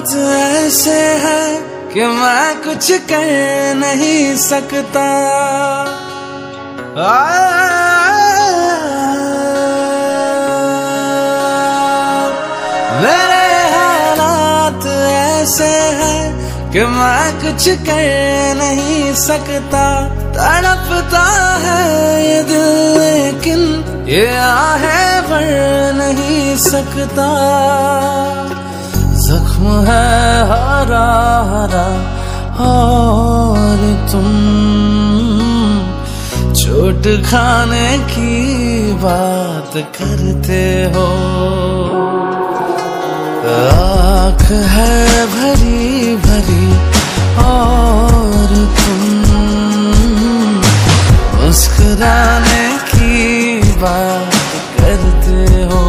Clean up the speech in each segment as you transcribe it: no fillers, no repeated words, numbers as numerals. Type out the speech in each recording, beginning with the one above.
हालात ऐसे हैं कि मैं कुछ कर नहीं सकता। मेरे हालात ऐसे हैं कि मैं कुछ कर नहीं सकता। तड़पता है ये दिल लेकिन ये आहें भर नहीं सकता। जख्म है हरा हरा और तुम चोट खाने की बात करते हो। आँख है भरी भरी और तुम मुस्कुराने की बात करते हो।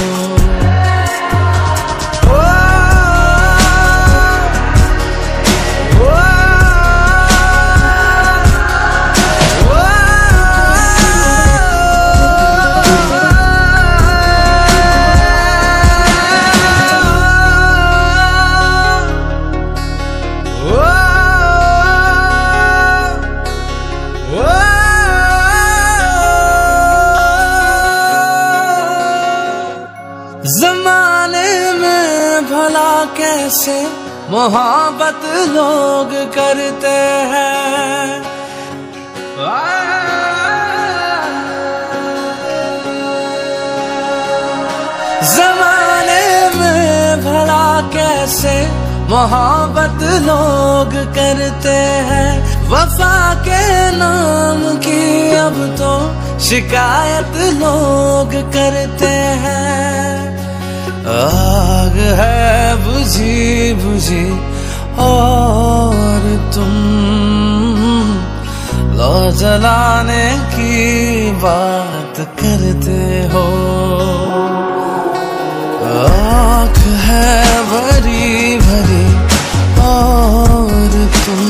ज़माने में भला कैसे मोहब्बत लोग करते हैं। ज़माने में भला कैसे मोहब्बत लोग करते हैं। वफा के नाम की अब तो शिकायत लोग करते हैं। आग है बुझी बुझी और तुम लो जलाने की बात करते हो। आँख है भरी भरी और तुम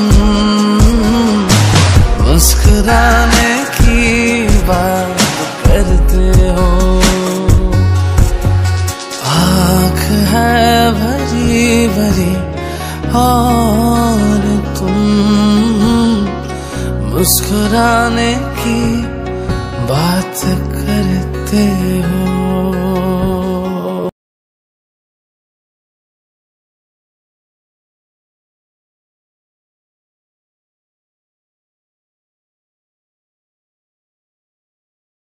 मुस्कुराने की बात करते हो। आँख है भरी भरी और तुम मुस्कुराने की बात करते हो।